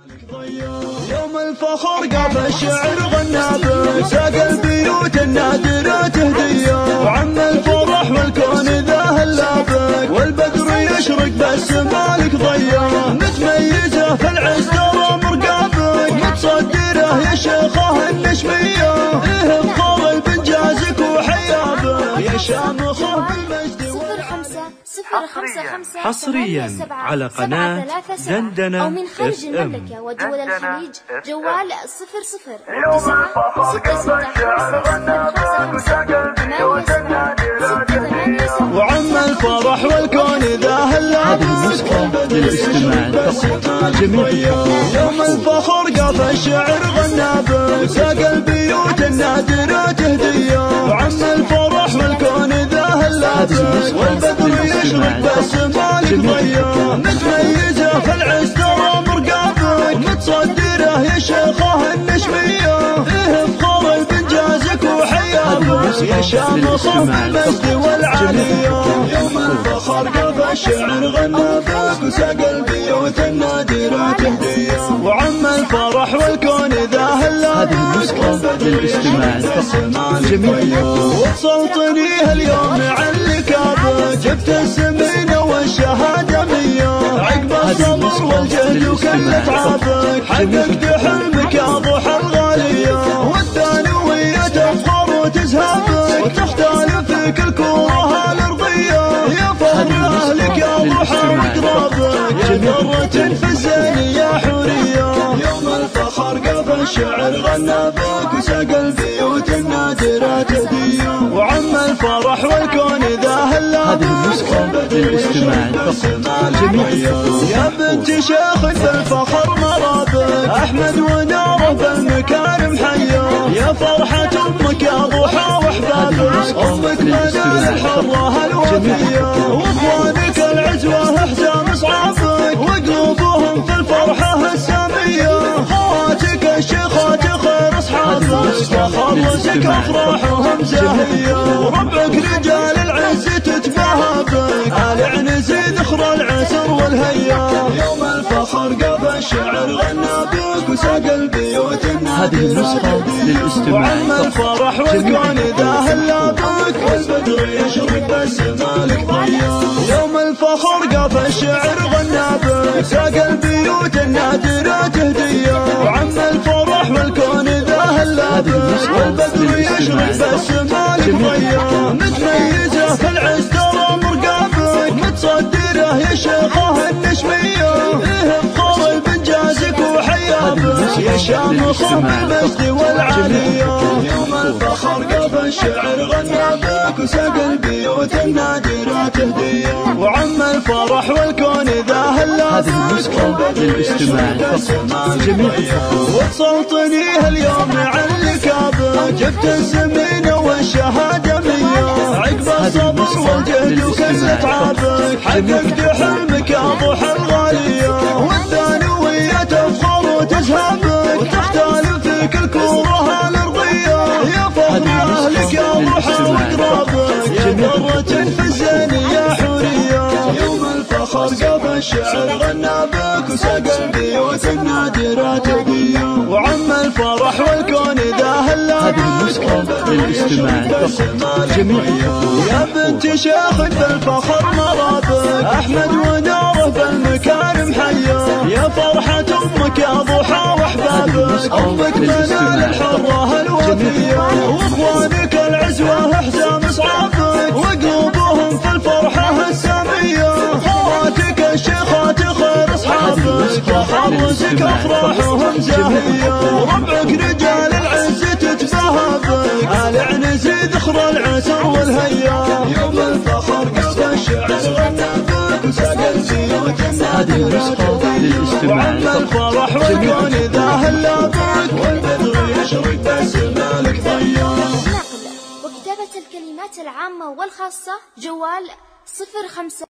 يوم الفخر قاف الشعر غنى ساق البيوت النادرة تهدية وعم الفرح والكون ذا هلابك والبدر يشرق بالسما لك ضيا متميزة في العز ترى مرقابك متصدره يا شيخه النشمية ايه بطول بنجازك وحيابك يا شامخه بالمجد حصريا على قناة دندنة أو من خارج المملكة ودول الخليج جوال 00 وعم الفرح والكون ذا هلابك يوم الفخر قاف الشعر غنى ساق البيوت النادرة تهدية وعم الفرح والكون ذا هلابك والبدر يشرق بالسما لك ضيا متميزة في العز ترى مرقابك متصدره يا شيخه النشمية ايه بخور بنجازك وحيابك يا شامخه بالمجد والعالية يوم الفخر قاف الشعر غنى بك وساق البيوت النادرة تهدية وعم الفرح والكون ذا هلابك والبدر يشرق بالسما لك ضيا وصلتني اليوم علك جبت السمين والشهادة مية عقب الصبر والجهد وكل تعبك حققت حلمك يا ضحى الغالية والثانوية تفخر وتزهبك وتختال في كل كورها الأرضية يا فخر أهلك يا ضحى وقرابك يا ذرة في الزين يا حورية يوم الفخر قاف الشعر غنى بك وساق البيوت النادرة تهدية وعم الفرح والكون ذا هلابك والبدر يشرق بالسما يا بنت شيخ بالفخر مرابك أحمد وناره بالمكارم حيا يا فرحة أمك يا ضحى وأحبابك أمك منال الحرة الوفية وإخوانك العزوة حزام أصحابك وقلوبهم في الفرحة السامية خواتك الشيخات خير أصحابك فخرجك أفراحهم زاهية وربك رجال العز تتباهى بك آل عنزي ذخر العسر والهيا يوم الفخر قاف الشعر غنى بك وساق البيوت النادرة وعم الفرح والكون ذا هلابك والبدر يشرق بالسما لك ضيا يوم الفخر قاف الشعر غنى بك ساق البيوت النادرة تهدية وعم الفرح والكون ذا هلابك والبدر يشرق بالسما لك ضيا متميزة في العز ترى مرقابك متصدره يا شيخه النشمية ايه بخور بنجازك وحيابك يا شامخه بالمجد والعالية يوم الفخر قاف الشعر غنى بك وساق البيوت النادرة تهدية وعم الفرح والكون ذا هلابك والبدر يشرق بالسما لك ضيا وصلتني اليوم علك جبت السمين والشهادة مية عقب الصبر والجهد وكل تعبك حققت حلمك يا ضحى الغالية والثانوية تفخر وتزهبك وتختال في كل كورها الأرضية يا فخر أهلك يا ضحى وقرابك يا ذرة في الزين يا حورية يوم الفخر قاف الشعر غنى بك وساق البيوت النادرة تهدية وعم الفرح والكون ذا هلابك والبدر يشرق بالسما لك ضيا يا بنت شيخ بالفخر مرابك أحمد وناره بالمكارم حيا يا فرحة أمك يا ضحى وأحبابك أمك منال الحرة الوفية وإخوانك العزوة حزام أصحابك وقلوبهم في الفرحة السامية خواتك الشيخات خير أصحابك فخرجك أفراحهم زاهية وربعك رجال العز تتباهى بك آل عنزي ذخر العسر والهيا يوم الفخر قاف الشعر غنى بك وساق البيوت النادرة وعم الفرح والكون ذا هلابك والبدر يشرق بالسما لك ضيا نقل وكتابة الكلمات العامة والخاصة جوال 05